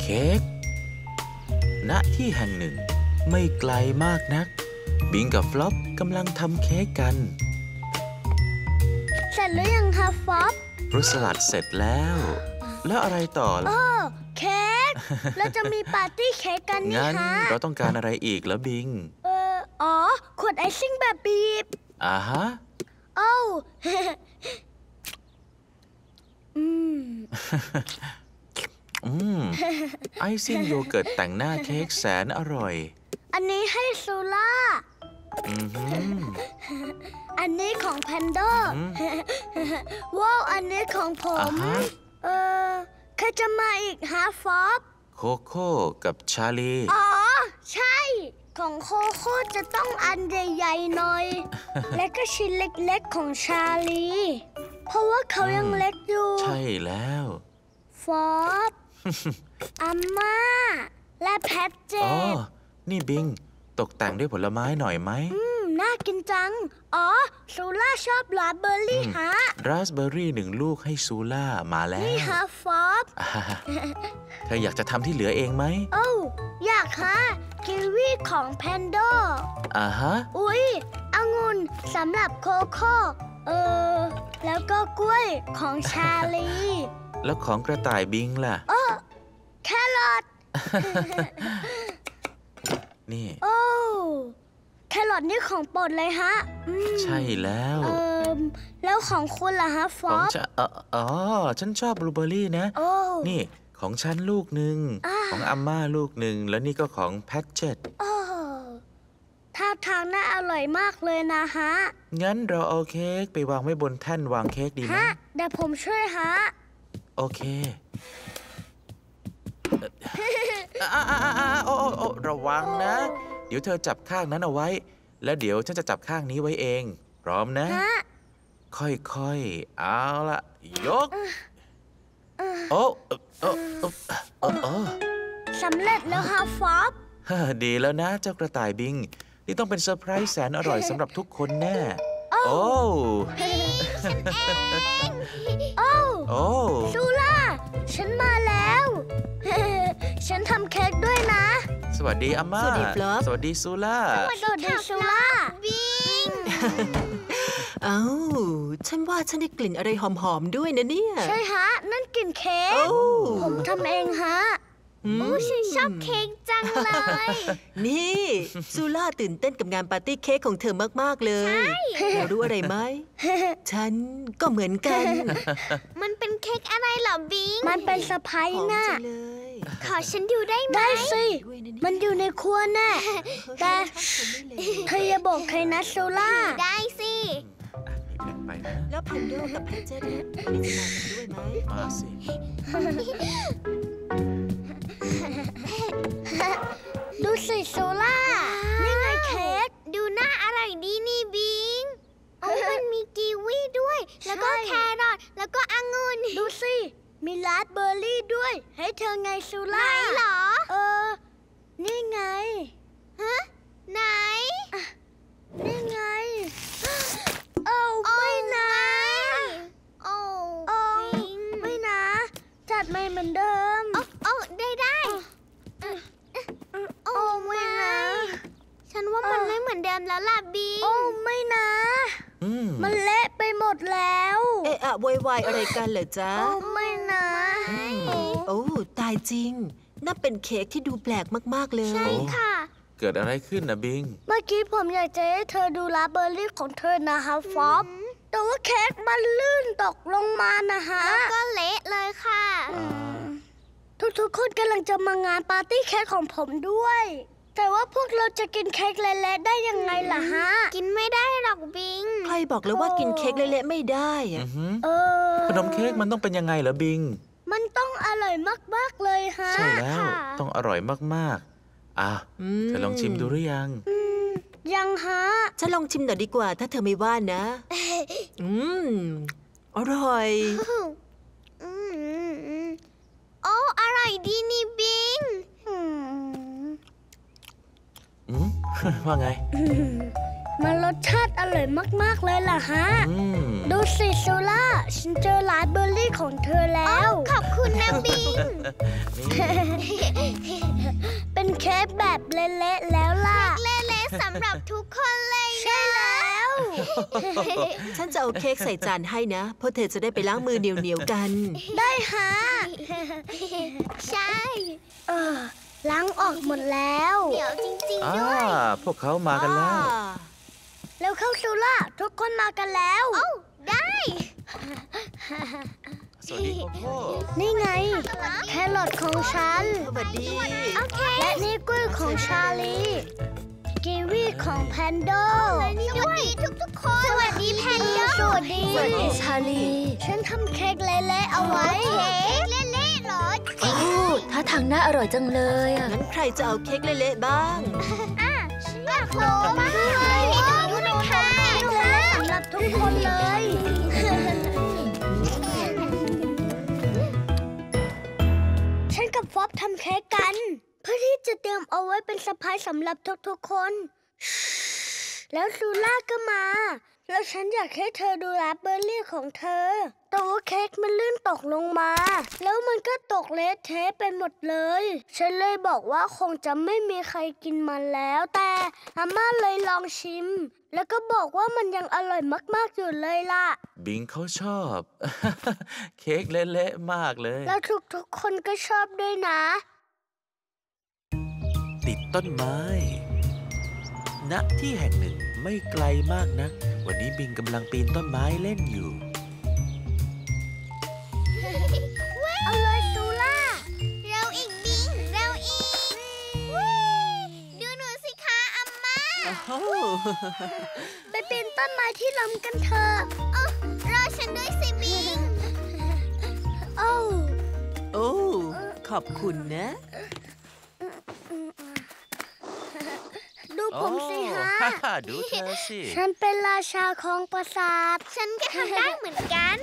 เค้กณที่แห่งหนึ่งไม่ไกลมากนักบิงกับฟลอปกำลังทำเค้กกันเสร็จหรือยังคะฟลอปฟรุตสลัดเสร็จแล้วแล้วอะไรต่อล่ะเค้กเราจะมีปาร์ตี้เค้กกันนี่คะงั้นเราต้องการอะไรอีกเหรอบิงขวดไอซิ่งแบบบีบฮะไอซิ่งโยเกิร์ตแต่งหน้าเค้กแสนอร่อยอันนี้ให้ซูล่าอันนี้ของแพนโดว้าวอันนี้ของผมใครจะมาอีกฮะฟอบโคโค่กับชาลีใช่ของโคโค่จะต้องอันใหญ่ๆหน่อย และก็ชิ้นเล็กๆของชาลีเพราะว่าเขายังเล็กอยู่ใช่แล้วฟอบอาม่าและแพทเจนี่บิงตกแต่งด้วยผลไม้หน่อยไหมน่ากินจังซูล่าชอบราสเบอร์รี่ฮะราสเบอร์รี่1 ลูกให้ซูล่ามาแล้วนี่ฮะฟอบเธออยากจะทำที่เหลือเองไหมอยากฮะกีวีของแพนโดอุ๊ยองุ่นสำหรับโคโค่แล้วก็กล้วยของชาลีแล้วของกระต่ายบิงล่ะแครอทนี่แครอทนี่ของโปรดเลยฮะใช่แล้วแล้วของคุณล่ะฮะฟอบฉันชอบบลูเบอร์รี่นะนี่ของฉันลูกหนึ่งของอาม่าลูกหนึ่งแล้วนี่ก็ของแพทเจตท่าทางน่าอร่อยมากเลยนะฮะงั้นเราเอาเค้กไปวางไว้บนแท่นวางเค้กดีไหมเดี๋ยวผมช่วยฮะโอเคระวังนะเดี๋ยวเธอจับข้างนั้นเอาไว้แล้วเดี๋ยวฉันจะจับข้างนี้ไว้เองพร้อมนะค่อยๆเอาละยกสำเร็จแล้วฮะฟอบดีแล้วนะเจ้ากระต่ายบิงนี่ต้องเป็นเซอร์ไพรส์แสนอร่อยสำหรับทุกคนแน่ซูล่าฉันมาแล้วฉันทำเค้กด้วยนะสวัสดีอาม่าสวัสดีฟลอปสวัสดีซูล่าสวัสดีซูล่าบิงฉันว่าฉันได้กลิ่นอะไรหอมๆด้วยนะเนี่ยใช่ฮะนั่นกลิ่นเค้กผมทำเองฮะฉันชอบเค้กจังเลยนี่ซูล่าตื่นเต้นกับงานปาร์ตี้เค้กของเธอมากๆเลยเรารู้อะไรไหมฉันก็เหมือนกันมันเป็นเค้กอะไรเหรอบิงมันเป็นเซอร์ไพรส์น่ะขอฉันดูได้ไหมได้สิมันอยู่ในครัวน่ะแต่เธออย่าบอกใครนะซูล่าได้สิแล้วแพนโดกับแพทเจตวันนี้จะมากันด้วยไหมมาสิดูสิโซล่านี่ไงเค้กดูน่าอร่อยดีนี่บิงมันมีกีวีด้วยแล้วก็แครอทแล้วก็องุ่นดูสิมีราสเบอร์รี่ด้วยให้เธอไงโซล่าไหนเหรอนี่ไงไหนนี่ไงไม่นะไม่นะจัดไม่เหมือนเดิมได้ไม่นะฉันว่ามันไม่เหมือนเดิมแล้วล่ะบิงไม่นะมันเละไปหมดแล้วโวยวายอะไรกันเหรอจ๊ะไม่นะตายจริงน่าเป็นเค้กที่ดูแปลกมากๆเลยใช่ค่ะเกิดอะไรขึ้นนะบิงเมื่อกี้ผมอยากจะให้เธอดูราสเบอร์รี่ของเธอนะฮะฟอบแต่ว่าเค้กมันลื่นตกลงมานะฮะแล้วก็เละเลยค่ะทุกคนกำลังจะมางานปาร์ตี้เค้กของผมด้วยแต่ว่าพวกเราจะกินเค้กเละๆได้ยังไงล่ะฮะกินไม่ได้หรอกบิงใครบอกแล้วว่ากินเค้กเละๆไม่ได้ขนมเค้กมันต้องเป็นยังไงเหรอบิงมันต้องอร่อยมากๆเลยฮะใช่แล้วต้องอร่อยมากๆเธอลองชิมดูหรือยังยังฮะฉันลองชิมหน่อยดีกว่าถ้าเธอไม่ว่านะอร่อยอร่อยดีนี่บิงว่าไงมันรสชาติอร่อยมากๆเลยล่ะฮะ ดูสิโซล่าฉันเจอราสเบอร์รี่ของเธอแล้วขอบคุณนะบิง เป็นเค้กแบบเละๆแล้วล่ะเละๆสำหรับทุกคนเลยใช่แล้วฉันจะเอาเค้กใส่จานให้นะเพราะเธอจะได้ไปล้างมือเหนียวๆกันได้ฮะ ใช่ล้างออกหมดแล้วเดี๋ยวจริงๆด้วยพวกเขามากันแล้วแล้วเข้าซูล่าทุกคนมากันแล้วได้สวัสดีโคโค่นี่ไง แครอทของฉันสวัสดีและนี่กล้วยของชาลีกีวีของแพนโดสวัสดีทุกๆคนสวัสดีแพนโดสวัสดีชาลีฉันทำเค้กเละๆเอาไว้เค้กเละๆเหรอโอ้ท่าทางน่าอร่อยจังเลยอ่ะงั้นใครจะเอาเค้กเละๆบ้างฉันอยากโลมากเลยดูนะคะสำหรับทุกคนเลย ฉันกับฟอบทำเค้กกัน เพื่อที่จะเตรียมเอาไว้เป็นเซอร์ไพรส์สำหรับทุกๆคน แล้วซูล่าก็มา แล้วฉันอยากให้เธอดูราสเบอร์รี่ของเธอแต่ว่าเค้กมันลื่นตกลงมา แล้วมันก็ตกเละเทะไปหมดเลย ฉันเลยบอกว่าคงจะไม่มีใครกินมันแล้ว แต่อาม่าเลยลองชิม แล้วก็บอกว่ามันยังอร่อยมากๆอยู่เลยล่ะบิงเขาชอบ เค้กเละๆมากเลยแล้วทุกๆคนก็ชอบด้วยนะติดต้นไม้ ณ ที่แห่งหนึ่งไม่ไกลมากนัก วันนี้บิงกำลังปีนต้นไม้เล่นอยู่เอาเลยซูล่าเราอีกบิงเราอีกดูหนูสิคะอัมม่าไปปีนต้นไม้ที่ล้มกันเถอะรอฉันด้วยสิบิงโอ้โอ้ ขอบคุณนะดูผมสิฮะดูเธอสิฉันเป็นราชาของปราสาท ฉันก็ทำได้เหมือนกัน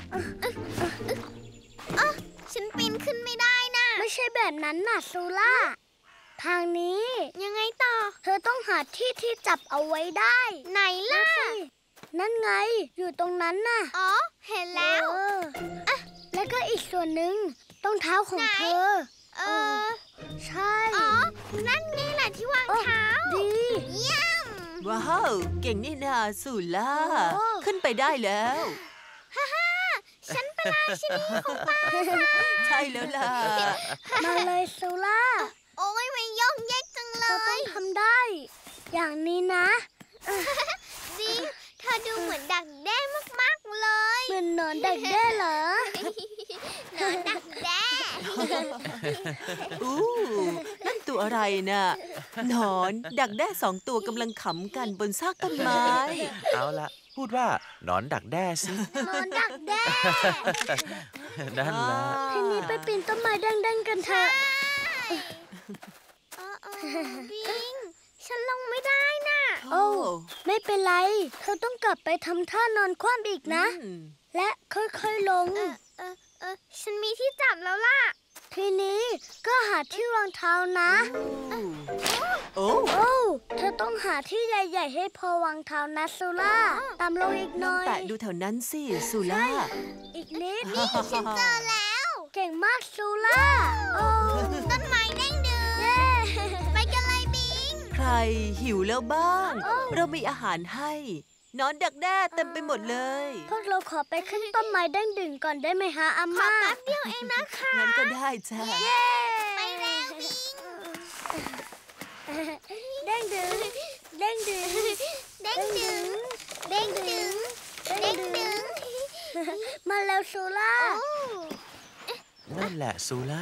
ฉันปีนขึ้นไม่ได้นะไม่ใช่แบบนั้นน่ะซูล่า ทางนี้ยังไงต่อ เธอต้องหาที่ที่จับเอาไว้ได้ ไหนล่ะ นั่นไง อยู่ตรงนั้นน่ะ อ๋อ เห็นแล้วแล้วก็อีกส่วนหนึ่งต้องเท้าของเธอ ใช่ อ๋อ นั่นไงแหละที่วางเท้า ดี เยี่ยมว้าว เก่งนี่นาสุล่าโอ้ขึ้นไปได้แล้วฉันเป็นราชินีของป่าใช่แล้วล่ะมาเลยซูล่า โอ้ยมันย่องแยกจังเลยเธอต้องทำได้ อย่างนี้นะจริงเธอดูเหมือนดักแด้มากๆเลยเหมือนหนอนดักแด้เหรอหนอนดักแด้อู้นั่นตัวอะไรน่ะหนอนดักแด้2 ตัวกำลังขำกันบนซากต้นไม้เอาละพูดว่าหนอนดักแด้สิหนอนดักแด้นั่นละทีนี้ไปปีนต้นไม้ดังๆกันเถอะบิงฉันลงไม่ได้น่ะ โอ้ไม่เป็นไร เธอต้องกลับไปทำท่านอนคว่ำอีกนะ และค่อยๆลง ฉันมีที่จับแล้วล่ะ ทีนี้ก็หาที่วางเท้านะโอ้โอ้เธอต้องหาที่ใหญ่ๆให้พอวางเท้านะซูล่า ตามลงอีกหลอน่งอยแตะดูแถวนั้นสิสุล่าอีกนิดนี่ฉันเจอแล้ว เก่งมากซูล่า โอ้ต้นไม้เด้งดึงไปกันเลยบิงใครหิวแล้วบ้างโอ้เรามีอาหารให้หนอนดักแด้เต็มไปหมดเลยพวกเราขอไปขึ้นต้นไม้เด้งดึงก่อนได้ไหมฮะอาม่าขอแป๊บเดียวเองนะคะงั้นก็ได้จ้าไปแล้วบิงเด้งดึงเด้งดึงเด้งดึงเด้งดึงเด้งดึงมาแล้วซูล่านั่นแหละซูล่า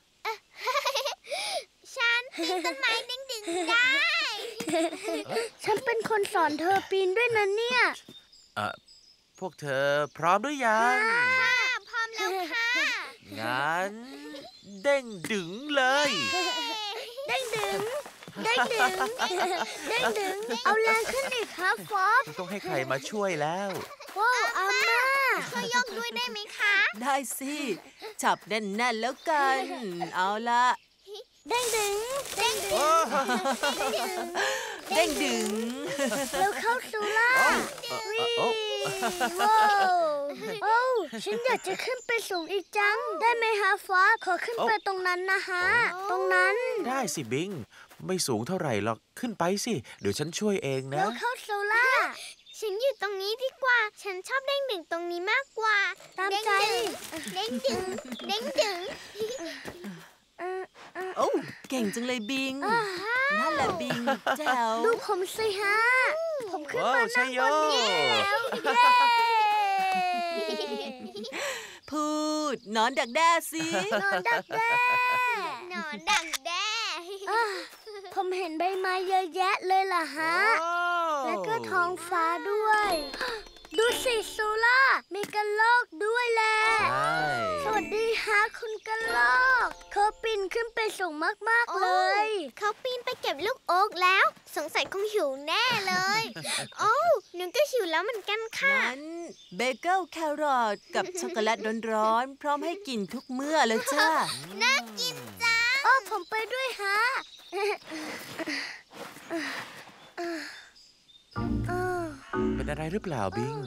ฉันปีนต้นไม้เด้งดึงได้ ฉันเป็นคนสอนเธอปีนด้วยนะเนี่ยพวกเธอพร้อมหรือยังค่ะพร้อมแล้วค่ะงั้นเด้งดึงเลยเด้งดึงเด้งดึงเด้งดึงเอาแรงขึ้นอีกครับฟอบต้องให้ใครมาช่วยแล้วว้าวอาม่าช่วยยกด้วยได้ไหมคะได้สิ จับแน่นๆแล้วกัน เอาละเด้งดึงเด้งดึงเเด้งดึงแล้วเข้าซูล่า วิ่งโอ้ว้าวโอ้ฉันอยากจะขึ้นไปสูงอีกจัง ได้ไหมฮะฟ้าขอขึ้นไปตรงนั้นนะฮะ ตรงนั้นได้สิบิง ไม่สูงเท่าไหร่หรอก ขึ้นไปสิ เดี๋ยวฉันช่วยเองนะแล้วเข้าซูล่า ฉันอยู่ตรงนี้ดีกว่า ฉันชอบเด้งดึงตรงนี้มากกว่า ตามใจ เด้งดึง เด้งดึงโอ้เก่งจังเลยบิง นั่นแหละบิงแจ๋วดูผมสิฮะ ผมขึ้นมาว้าวชันั่งยโยบนนี้แล้วเย้พูดนอนดักแด้สินอนดักแด้นอนดักแด้ผมเห็นใบไม้เยอะแยะเลยล่ะฮะ แล้วก็ท้องฟ้าด้วย ดูสิซูล่า มีกระรอกด้วยแหละใช่สวัสดีฮะคุณกระรอกเขาปีนขึ้นไปสูงมากๆเลย เขาปีนไปเก็บลูกโอ๊กแล้ว สงสัยคงหิวแน่เลย โอ้หนูก็หิวแล้วเหมือนกันค่ะงั้นเบเกิลแครอทกับช็อกโกแลตร้อนๆพร้อมให้กินทุกเมื่อเลยจ้าน่ากินจังโอ้ผมไปด้วยฮะเป็นอะไรหรือเปล่าบิง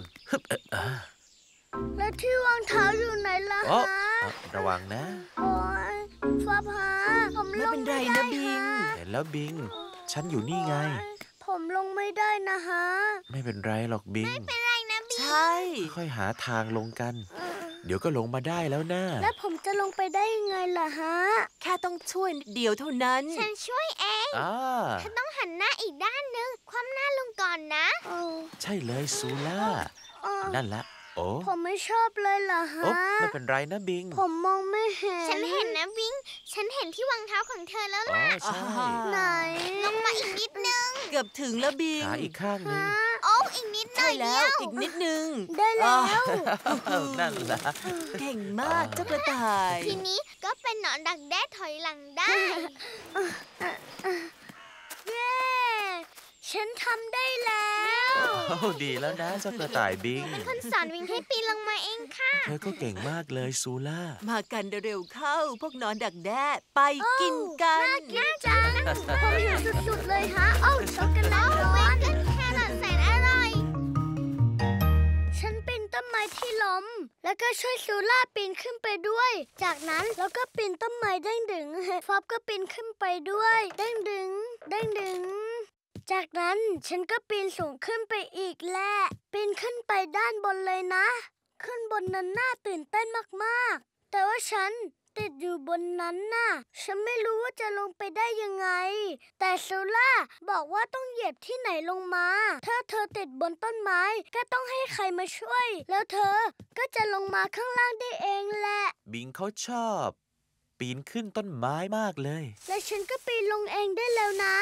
แล้วที่วางเท้าอยู่ไหนล่ะโอ้ฮะระวังนะโอ้ยฟ้าผ่าผมไม่ลงเป็นไรไม่ได้นะบิงฮะเห็นแล้วบิง ฉันอยู่นี่ไงผมลงไม่ได้นะฮะไม่เป็นไรหรอกบิงอะไรนะบีใช่ค่อยหาทางลงกัน เดี๋ยวก็ลงมาได้แล้วนะแล้วผมจะลงไปได้ยังไงล่ะฮะแค่ต้องช่วยนิดเดียวเท่านั้นฉันช่วยเองอ่าฉันต้องหันหน้าอีกด้านหนึ่งคว่ำหน้าลงก่อนนะใช่เลยซูล่า นั่นละ โอ้ผมไม่ชอบเลยล่ะฮะโอ้ไม่เป็นไรนะบิงผมมองไม่เห็น ฉันเห็นนะวิง ฉันเห็นที่วางเท้าของเธอแล้วอ๋อล่ะใช่ไหน ลงมาอีกนิดนึงเกือบถึงแล้วบิงขาอีกข้างหนึงโอ้อีกนิดหน่ใช่อยแล้วเดียวอีกนิดนึงได้แล้วนั่นละเก่งมากเจ้ากระต่ายทีนี้ก็เป็นหนอนดักแด้ถอยหลังได้ เย้ ฉันทำได้แล้วโอ้ดีแล้วนะเจ้ากระต่ายบิงคนสอนวิงให้ปีนลงมาเองค่ะเธอก็เก่งมากเลยซูล่ามากันเร็วเข้า พวกนอนดักแด้ไปกินกันน่าจังผมหิวสุดๆเลยฮะโอ้ช็อกโกแลตร้อนแครอทแสนอร่อย ฉันปีนต้นไม้ที่ล้ม แล้วก็ช่วยซูล่าปีนขึ้นไปด้วย จากนั้นเราก็ปีนต้นไม้เด้งดึง ฟอบก็ปีนขึ้นไปด้วยเด้งดึงเด้งดึง จากนั้นฉันก็ปีนสูงขึ้นไปอีกและปีนขึ้นไปด้านบนเลยนะ ขึ้นบนนั้นน่าตื่นเต้นมากๆ แต่ว่าฉันติดอยู่บนนั้นน่ะ ฉันไม่รู้ว่าจะลงไปได้ยังไง แต่โซล่าบอกว่าต้องเหยียบที่ไหนลงมา ถ้าเธอติดบนต้นไม้ก็ต้องให้ใครมาช่วย แล้วเธอก็จะลงมาข้างล่างได้เองแหละบิงเขาชอบ ปีนขึ้นต้นไม้มากเลยและฉันก็ปีนลงเองได้แล้วนะ